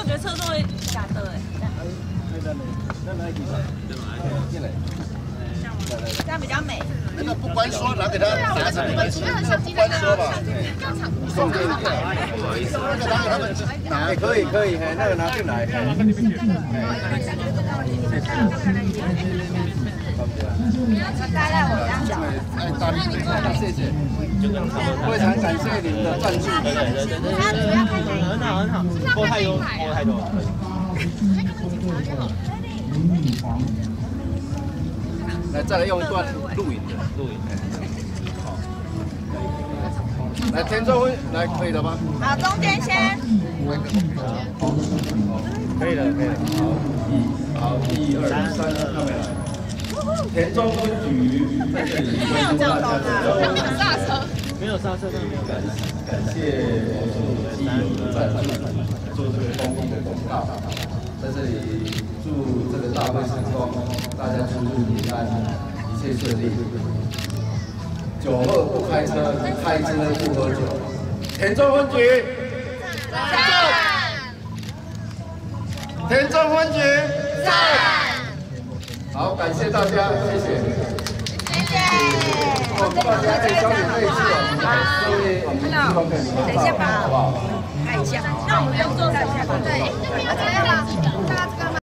觉得车座会假的哎。这样比较美。 那个不关说，拿给他拿着，不关说吧。送给你，不好意思，那个拿给他们拿，可以，那个拿进来。 大概我这样讲。 哎，大力谢谢，非常感谢您的赞助。 很好， 拖太多。 来，再来用一段录影的。好。来，田中辉，来，可以了吗？ 好，中间先。 可以了。好，1、2、3，看没了。田中分局在这里为大家没有刹车， 感谢魔术基友的赞助，做这个公益的广告。在这里祝这个大会成功，大家出入平安，一切顺利。酒后不开车，开车不喝酒。田中分局，赞！田中分局，赞！好，感谢大家，谢谢。 谢谢。 大家可以交点内饰哦，各位我们提供给你们照，好不好？ 看一下，那我们要做一下吧。对，没有这样。